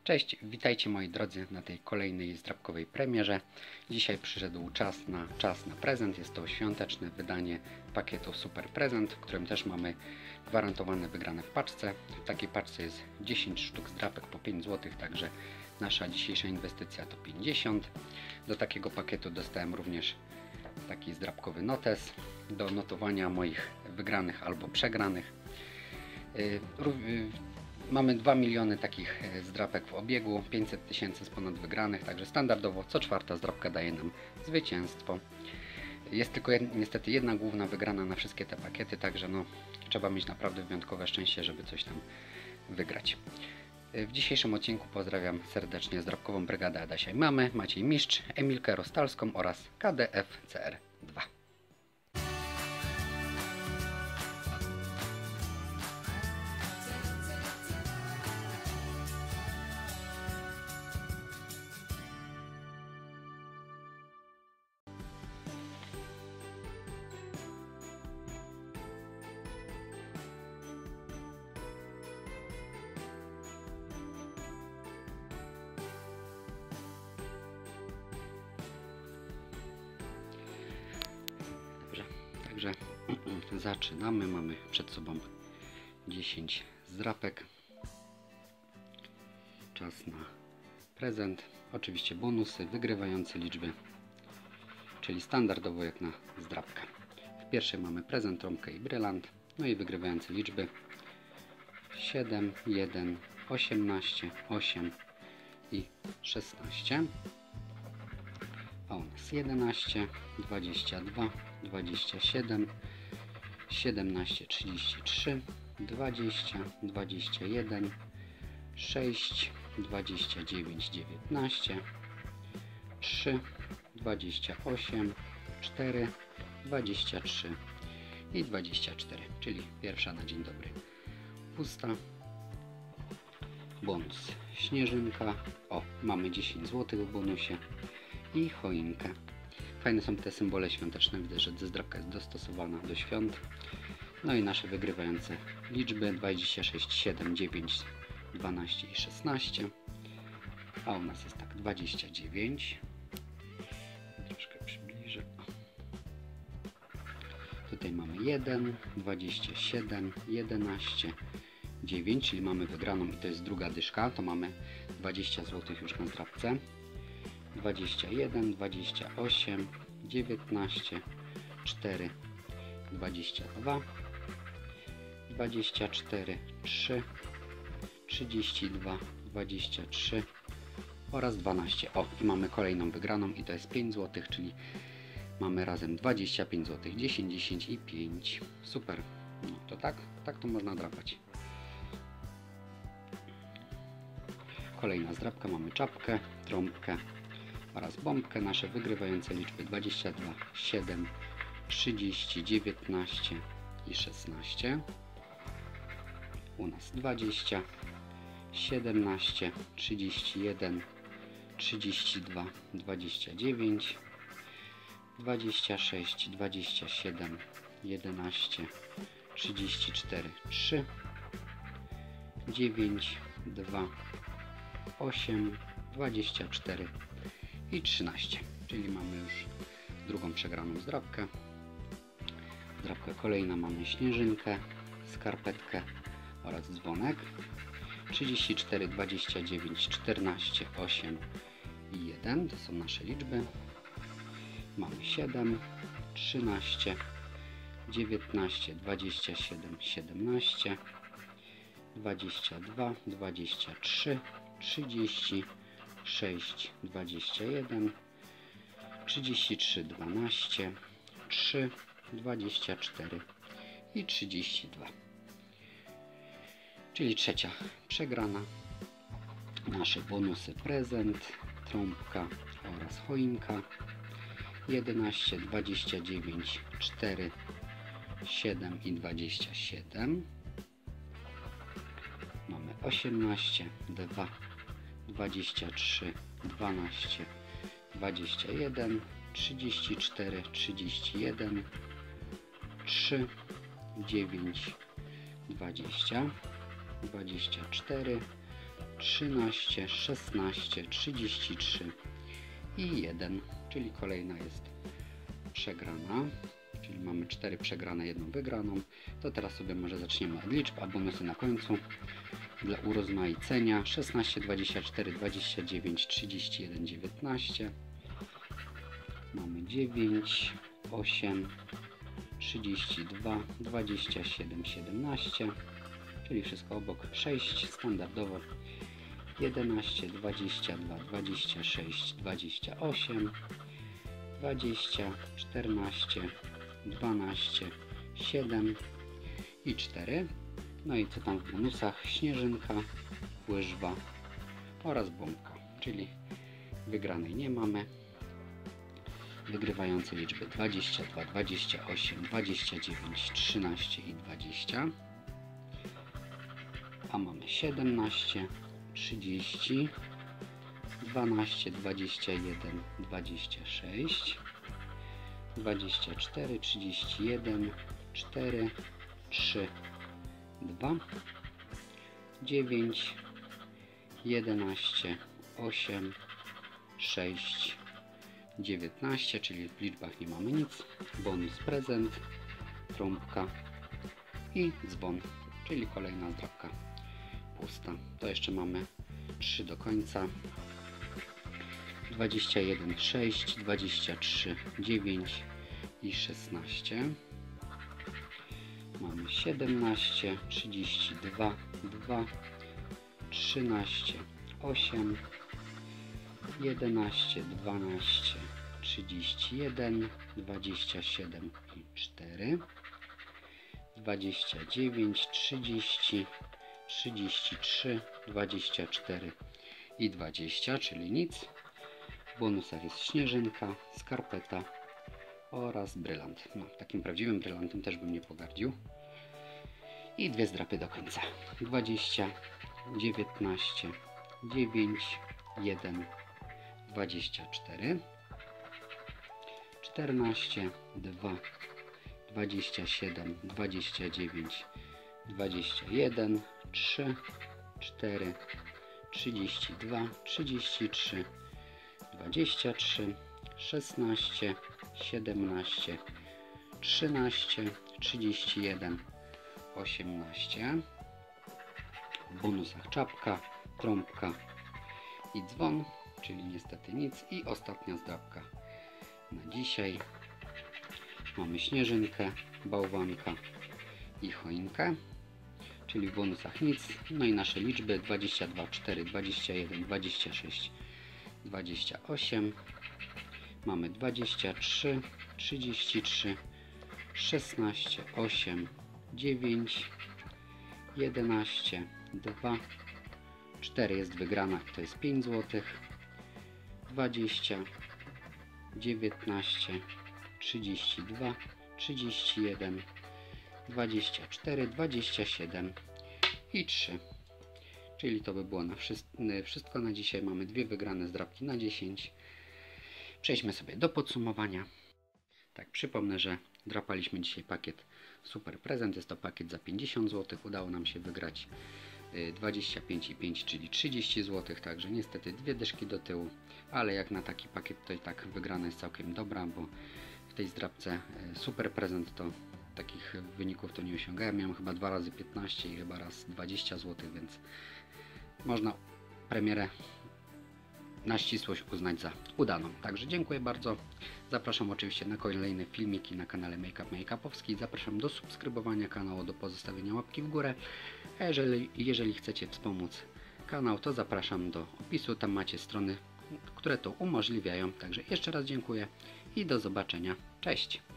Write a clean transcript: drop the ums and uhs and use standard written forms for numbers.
Cześć, witajcie moi drodzy na tej kolejnej zdrabkowej premierze. Dzisiaj przyszedł czas na prezent. Jest to świąteczne wydanie pakietu Super Prezent, w którym też mamy gwarantowane wygrane w paczce. W takiej paczce jest 10 sztuk zdrapek po 5 zł, także nasza dzisiejsza inwestycja to 50. Do takiego pakietu dostałem również taki zdrabkowy notes do notowania moich wygranych albo przegranych. Mamy 2 miliony takich zdrapek w obiegu, 500 tysięcy z ponad wygranych, także standardowo co czwarta zdrapka daje nam zwycięstwo. Jest tylko niestety jedna główna wygrana na wszystkie te pakiety, także trzeba mieć naprawdę wyjątkowe szczęście, żeby coś tam wygrać. W dzisiejszym odcinku pozdrawiam serdecznie zdrabkową brygadę Adasia i Mamy, Maciej Mistrz, Emilkę Rostalską oraz KDF CR2. Także zaczynamy. Mamy przed sobą 10 zdrapek. Czas na prezent. Oczywiście bonusy, wygrywające liczby, czyli standardowo jak na zdrapkę. W pierwszej mamy prezent, trąbkę i brylant. No i wygrywające liczby 7, 1, 18, 8 i 16. A u nas 11, 22, 27, 17, 33, 20, 21, 6, 29, 19, 3, 28, 4, 23 i 24, czyli pierwsza na dzień dobry pusta. Bonus śnieżynka. O, mamy 10 zł w bonusie i choinkę. Fajne są te symbole świąteczne, widzę, że zdrabka jest dostosowana do świąt. No i nasze wygrywające liczby 26, 7, 9, 12 i 16. A u nas jest tak 29. Troszkę przybliżę. Tutaj mamy 1, 27, 11, 9, czyli mamy wygraną i to jest druga dyszka. To mamy 20 zł już na zdrabce. 21, 28, 19, 4, 22, 24, 3, 32, 23 oraz 12. O, i mamy kolejną wygraną i to jest 5 zł, czyli mamy razem 25 zł, 10, 10 i 5. Super. No to tak to można drapać. Kolejna zdrabka, mamy czapkę, trąbkę oraz bombkę. Nasze wygrywające liczby 22, 7, 30, 19 i 16. U nas 20, 17, 31, 32, 29, 26, 27, 11, 34, 3, 9, 2, 8, 24 i 13, czyli mamy już drugą przegraną zdrabkę. Zdrabka kolejna, mamy śnieżynkę, skarpetkę oraz dzwonek. 34, 29, 14, 8 i 1 to są nasze liczby. Mamy 7, 13, 19, 27, 17, 22, 23, 30, 6, 21, 33, 12, 3, 24 i 32. Czyli trzecia przegrana. Nasze bonusy prezent, trąbka oraz choinka. 11, 29, 4, 7 i 27. Mamy 18, 2, 23, 12, 21, 34, 31, 3, 9, 20, 24, 13, 16, 33 i 1, czyli kolejna jest przegrana. Czyli mamy 4 przegrane, 1 wygraną. To teraz sobie może zaczniemy od liczb, a bonusy na końcu. Dla urozmaicenia 16, 24, 29, 31, 19. Mamy 9, 8, 32, 27, 17. Czyli wszystko obok. 6 standardowo. 11, 22, 26, 28, 20, 14, 12, 7 i 4. No i co tam w bonusach? Śnieżynka, łyżwa oraz bombka. Czyli wygranej nie mamy. Wygrywające liczby 22, 28, 29, 13 i 20. A mamy 17, 30, 12, 21, 26, 24, 31, 4, 3, 2, 9, 11, 8, 6, 19, czyli w liczbach nie mamy nic. Bonus prezent, trąbka i dzwon, czyli kolejna zdrabka pusta. To jeszcze mamy 3 do końca. 21, 6, 23, 9 i 16. Mamy 17, 32, 2, 13, 8, 11, 12, 31, 27 i 4, 29, 30, 33, 24 i 20, czyli nic. W bonusach jest śnieżynka, skarpeta oraz brylant. No, takim prawdziwym brylantem też bym nie pogardził. I 2 zdrapy do końca. 20, 19, 9, 1, 24, 14, 2, 27, 29, 21, 3, 4, 32, 33, 23, 16, 17, 13, 31, 18. W bonusach czapka, trąbka i dzwon, czyli niestety nic. I ostatnia zdrabka na dzisiaj. Mamy śnieżynkę, bałwanka i choinkę, czyli w bonusach nic. No i nasze liczby 22, 4, 21, 26, 28. Mamy 23, 33, 16, 8, 9, 11, 2, 4 jest wygrana, to jest 5 zł, 20, 19, 32, 31, 24, 27 i 3. Czyli to by było na wszystko na dzisiaj. Mamy 2 wygrane zdrabki na 10. Przejdźmy sobie do podsumowania. Tak, przypomnę, że drapaliśmy dzisiaj pakiet Super Prezent. Jest to pakiet za 50 zł. Udało nam się wygrać 25,5, czyli 30 zł. Także niestety 2 dyszki do tyłu. Ale jak na taki pakiet to i tak wygrana jest całkiem dobra, bo w tej zdrabce Super Prezent to takich wyników to nie osiągałem. Miałem chyba 2 razy 15 i chyba raz 20 zł, więc można premierę na ścisłość uznać za udaną. Także dziękuję bardzo. Zapraszam oczywiście na kolejne filmiki na kanale Make-Upowski. Zapraszam do subskrybowania kanału, do pozostawienia łapki w górę. A jeżeli chcecie wspomóc kanał, to zapraszam do opisu. Tam macie strony, które to umożliwiają. Także jeszcze raz dziękuję i do zobaczenia. Cześć!